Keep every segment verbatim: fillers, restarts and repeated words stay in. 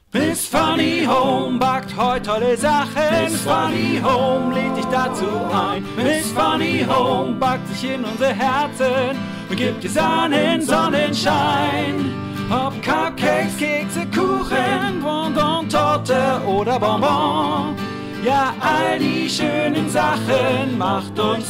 Miss Funny Home backt heute tolle Sachen. Miss Funny Home lädt dich dazu ein. Miss Funny Home backt sich in unsere Herzen und gibt dir Sahnen, Sonnenschein. Ob Cupcakes, Kekse, Kuchen, Bonbon, Torte oder Bonbon. Ja, all die schönen Sachen macht uns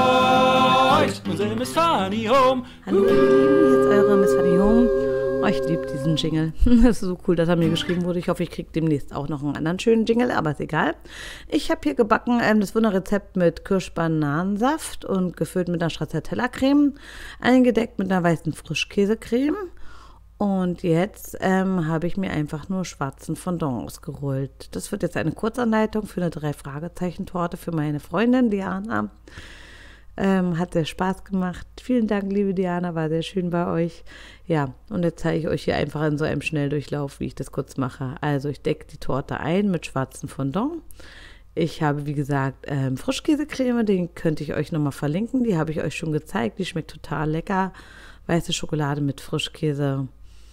heute unsere Miss Funny Home. Hallo ihr Lieben, hier ist eure Miss Funny Home. Oh, ich liebe diesen Jingle. Das ist so cool, dass er mir geschrieben wurde. Ich hoffe, ich kriege demnächst auch noch einen anderen schönen Jingle, aber ist egal. Ich habe hier gebacken ähm, das Wunderrezept mit Kirschbananensaft und gefüllt mit einer Stracciatella-Creme, eingedeckt mit einer weißen Frischkäsecreme. Und jetzt ähm, habe ich mir einfach nur schwarzen Fondant ausgerollt. Das wird jetzt eine Kurzanleitung für eine Drei-Fragezeichen-Torte für meine Freundin Diana. Ähm, hat sehr Spaß gemacht. Vielen Dank, liebe Diana, war sehr schön bei euch. Ja, und jetzt zeige ich euch hier einfach in so einem Schnelldurchlauf, wie ich das kurz mache. Also ich decke die Torte ein mit schwarzem Fondant. Ich habe, wie gesagt, ähm, Frischkäsecreme, den könnte ich euch nochmal verlinken. Die habe ich euch schon gezeigt, die schmeckt total lecker. Weiße Schokolade mit Frischkäse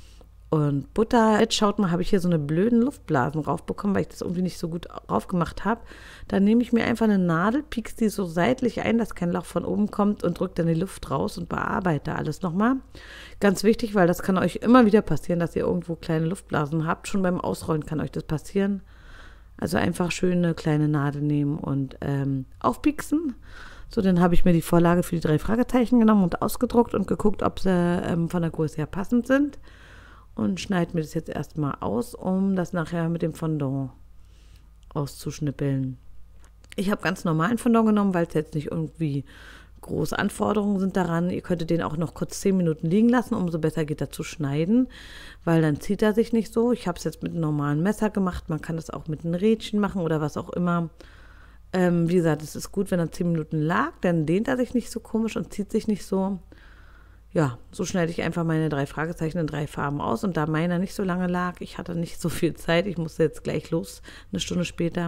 und Butter. Jetzt schaut mal, habe ich hier so eine blöden Luftblasen raufbekommen, weil ich das irgendwie nicht so gut raufgemacht habe. Dann nehme ich mir einfach eine Nadel, piekse die so seitlich ein, dass kein Loch von oben kommt und drücke dann die Luft raus und bearbeite alles nochmal. Ganz wichtig, weil das kann euch immer wieder passieren, dass ihr irgendwo kleine Luftblasen habt. Schon beim Ausrollen kann euch das passieren. Also einfach schön eine kleine Nadel nehmen und ähm, aufpieksen. So, dann habe ich mir die Vorlage für die drei Fragezeichen genommen und ausgedruckt und geguckt, ob sie ähm, von der Größe her passend sind. Und schneide mir das jetzt erstmal aus, um das nachher mit dem Fondant auszuschnippeln. Ich habe ganz normalen Fondant genommen, weil es jetzt nicht irgendwie große Anforderungen sind daran. Ihr könntet den auch noch kurz zehn Minuten liegen lassen, umso besser geht er zu schneiden, weil dann zieht er sich nicht so. Ich habe es jetzt mit einem normalen Messer gemacht, man kann das auch mit einem Rädchen machen oder was auch immer. Ähm, wie gesagt, es ist gut, wenn er zehn Minuten lag, dann dehnt er sich nicht so komisch und zieht sich nicht so. Ja, so schneide ich einfach meine drei Fragezeichen in drei Farben aus. Und da meiner nicht so lange lag, ich hatte nicht so viel Zeit, ich musste jetzt gleich los, eine Stunde später,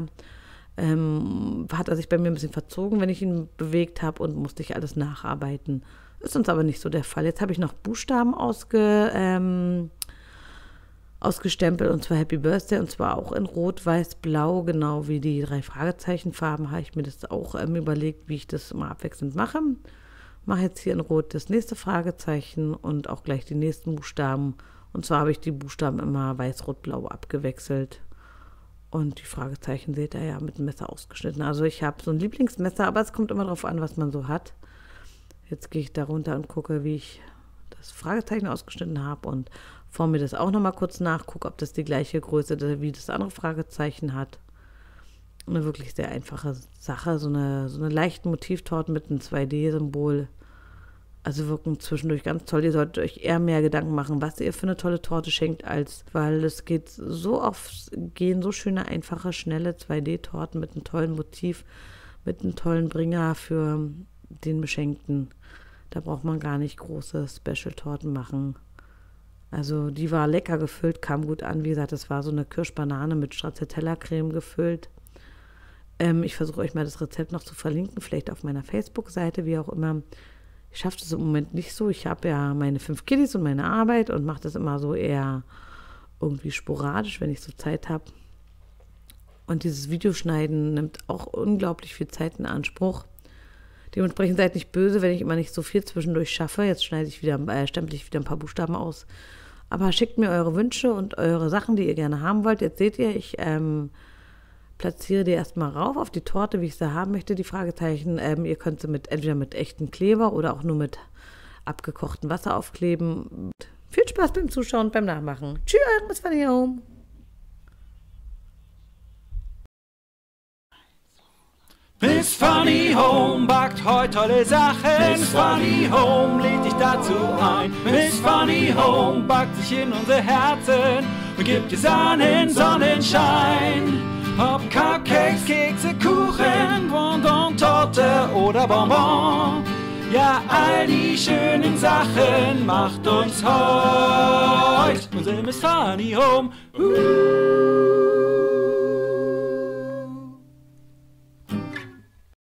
ähm, hat er sich bei mir ein bisschen verzogen, wenn ich ihn bewegt habe und musste ich alles nacharbeiten. Ist uns aber nicht so der Fall. Jetzt habe ich noch Buchstaben ausge, ähm, ausgestempelt, und zwar Happy Birthday, und zwar auch in Rot, Weiß, Blau, genau wie die drei Fragezeichenfarben, habe ich mir das auch ähm, überlegt, wie ich das immer abwechselnd mache. Mache jetzt hier in Rot das nächste Fragezeichen und auch gleich die nächsten Buchstaben. Und zwar habe ich die Buchstaben immer weiß, rot, blau abgewechselt. Und die Fragezeichen seht ihr ja mit dem Messer ausgeschnitten. Also ich habe so ein Lieblingsmesser, aber es kommt immer darauf an, was man so hat. Jetzt gehe ich da runter und gucke, wie ich das Fragezeichen ausgeschnitten habe und forme mir das auch nochmal kurz nach, gucke, ob das die gleiche Größe wie das andere Fragezeichen hat. Eine wirklich sehr einfache Sache, so eine, so eine leichte Motivtorte mit einem zwei D-Symbol. Also wirken zwischendurch ganz toll. Ihr solltet euch eher mehr Gedanken machen, was ihr für eine tolle Torte schenkt, als, weil es geht so oft, gehen so schöne, einfache, schnelle zwei D-Torten mit einem tollen Motiv, mit einem tollen Bringer für den Beschenkten. Da braucht man gar nicht große Special-Torten machen. Also die war lecker gefüllt, kam gut an. Wie gesagt, das war so eine Kirschbanane mit Stracciatella-Creme gefüllt. Ähm, ich versuche euch mal das Rezept noch zu verlinken, vielleicht auf meiner Facebook-Seite, wie auch immer. Ich schaffe das im Moment nicht so. Ich habe ja meine fünf Kiddies und meine Arbeit und mache das immer so eher irgendwie sporadisch, wenn ich so Zeit habe. Und dieses Videoschneiden nimmt auch unglaublich viel Zeit in Anspruch. Dementsprechend seid nicht böse, wenn ich immer nicht so viel zwischendurch schaffe. Jetzt schneide ich wieder, äh, stempel ich wieder ein paar Buchstaben aus. Aber schickt mir eure Wünsche und eure Sachen, die ihr gerne haben wollt. Jetzt seht ihr, ich ähm, platziere die erstmal rauf auf die Torte, wie ich sie haben möchte, die Fragezeichen. Ähm, ihr könnt sie mit, entweder mit echtem Kleber oder auch nur mit abgekochtem Wasser aufkleben. Viel Spaß beim Zuschauen und beim Nachmachen. Tschüss, eure Miss Funny Home. Miss Funny Home backt heute tolle Sachen. Miss Funny Home lädt dich dazu ein. Miss Funny Home backt sich in unsere Herzen und gibt dir Sahnen, Sonnenschein. Ob Cupcakes, Kekse, Kuchen, Bonbon, Torte oder Bonbon. Ja, all die schönen Sachen macht uns heute unsere Miss Funny Home. Uh.